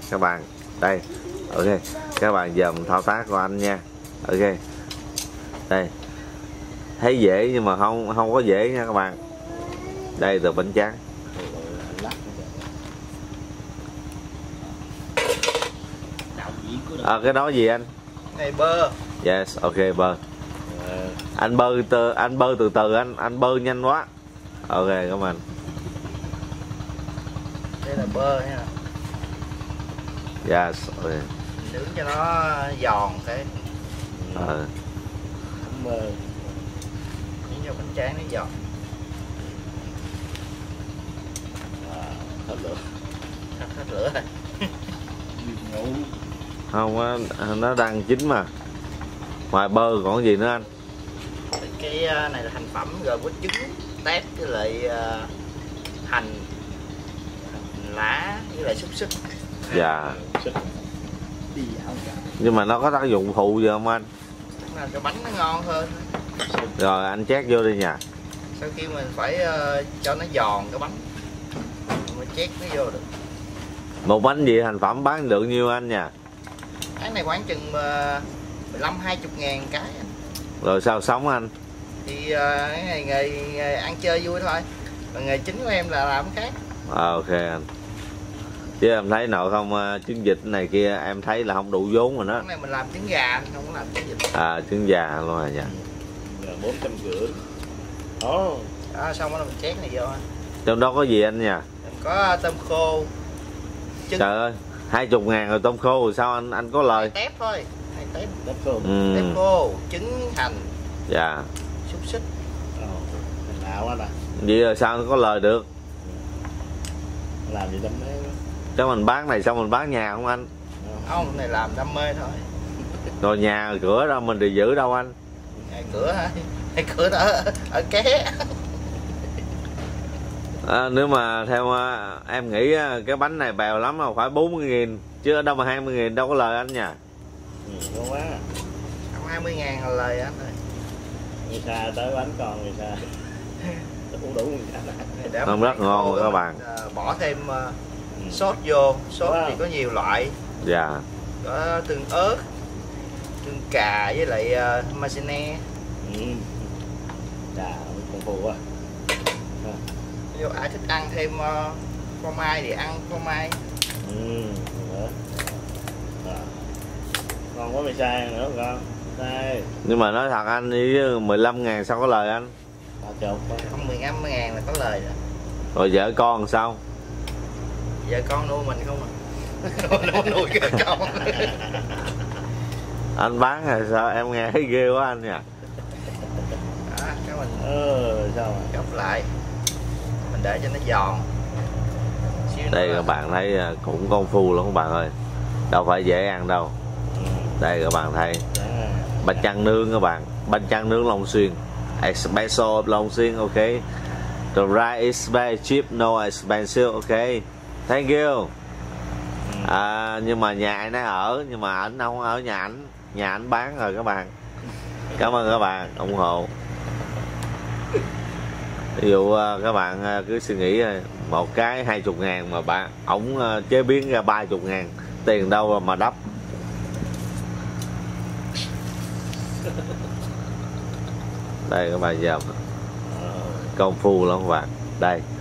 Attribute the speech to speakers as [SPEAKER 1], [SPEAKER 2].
[SPEAKER 1] các bạn. Đây, ok, các bạn dòm thao tác của anh nha. Ok, đây, thấy dễ nhưng mà không có dễ nha các bạn. Đây từ bánh tráng. Cái đó gì anh?
[SPEAKER 2] Này bơ.
[SPEAKER 1] Yes, ok, bơ. Anh bơ từ từ anh bơ nhanh quá. Ok, cảm ơn.
[SPEAKER 2] Đây là bơ nha.
[SPEAKER 1] Yes, ok.
[SPEAKER 2] Nướng cho nó giòn cái. Bơ. Nướng cho bánh tráng nó giòn. Hết lửa. Hết lửa rồi.
[SPEAKER 1] Không á, nó đang chín mà. Ngoài bơ còn gì nữa anh?
[SPEAKER 2] Cái này là thành phẩm gồm có trứng, tép với lại hành, lá với lại xúc xích.
[SPEAKER 1] Dạ. Nhưng mà nó có tác dụng phụ gì không anh?
[SPEAKER 2] Là cái bánh nó ngon hơn.
[SPEAKER 1] Rồi anh chét vô đi nha.
[SPEAKER 2] Sau khi mình phải cho nó giòn cái bánh mới chét nó vô được.
[SPEAKER 1] Một bánh gì thành phẩm bán lượng nhiêu anh nha?
[SPEAKER 2] Cái này khoảng chừng 15-20 ngàn cái.
[SPEAKER 1] Rồi sao sống anh?
[SPEAKER 2] Thì cái này nghề ăn chơi vui thôi. Còn nghề chính của em là làm cái khác.
[SPEAKER 1] Ok anh. Chứ em thấy nội không, trứng vịt này kia em thấy là không đủ vốn rồi đó.
[SPEAKER 2] Cái này mình làm trứng gà, không có làm trứng vịt.
[SPEAKER 1] Trứng già luôn rồi nha.
[SPEAKER 3] 450.
[SPEAKER 2] Đó, xong rồi mình chét này vô.
[SPEAKER 1] Trong đó có gì anh nha?
[SPEAKER 2] Có tôm khô, trứng.
[SPEAKER 1] Trời ơi, 20 ngàn rồi tôm khô rồi sao anh có lời?
[SPEAKER 2] Tép thôi. Tép
[SPEAKER 3] khô.
[SPEAKER 2] Tép khô, trứng, hành.
[SPEAKER 1] Dạ.
[SPEAKER 2] Xúc xích.
[SPEAKER 3] Lạ quá nè.
[SPEAKER 1] Vậy rồi sao nó có lời được?
[SPEAKER 3] Làm gì đam mê.
[SPEAKER 1] Cho mình bán này xong mình bán nhà không anh?
[SPEAKER 2] Không, này làm đam mê thôi.
[SPEAKER 1] Rồi nhà cửa đâu mình thì giữ đâu anh?
[SPEAKER 2] Nhà cửa hả? Nhà cửa đó ở ké.
[SPEAKER 1] Nếu mà theo em nghĩ cái bánh này bèo lắm mà phải 40.000 chứ ở đâu mà 20.000 đâu có lời anh nha.
[SPEAKER 3] Ngon quá.
[SPEAKER 2] Không 20 ngàn là lời anh ơi.
[SPEAKER 3] Người xa tới bánh còn người xa. Cũng đủ người xa.
[SPEAKER 1] Không, rất ngon rồi các bạn.
[SPEAKER 2] Bỏ thêm sốt vô, sốt thì có nhiều loại.
[SPEAKER 1] Dạ.
[SPEAKER 2] Có tương ớt, tương cà với lại maizena.
[SPEAKER 3] Dạ, còn phụ quá.
[SPEAKER 2] Nếu ai thích ăn thêm phô mai thì ăn phô mai.
[SPEAKER 3] Ngon quá mày sai nữa con. Đây.
[SPEAKER 1] Nhưng mà nói thật anh với 15 ngàn sao có lời anh?
[SPEAKER 2] Không 15 ngàn là có lời rồi.
[SPEAKER 1] Rồi vợ con sao?
[SPEAKER 2] Vợ con nuôi mình không à. Nó nuôi cái con.
[SPEAKER 1] Anh bán rồi sao em nghe thấy ghê quá anh nha.
[SPEAKER 2] Đó, cái mình
[SPEAKER 3] sao mà
[SPEAKER 2] gấp lại. Mình để cho nó giòn.
[SPEAKER 1] Đây các bạn thấy cũng công phu lắm các bạn ơi. Đâu phải dễ ăn đâu. Đây các bạn thấy bánh tráng nướng các bạn. Bánh tráng nướng Long Xuyên. Espresso Long Xuyên, ok. The rice is very cheap, no expensive, ok. Thank you. Nhưng mà nhà anh ấy ở, nhưng mà ảnh không ở nhà ảnh. Nhà ảnh bán rồi các bạn. Cảm ơn các bạn ủng hộ. Ví dụ các bạn cứ suy nghĩ một cái 20 ngàn mà ổng chế biến ra 30 ngàn, tiền đâu mà đắp. Đây các bạn giờ công phu lắm các bạn. Đây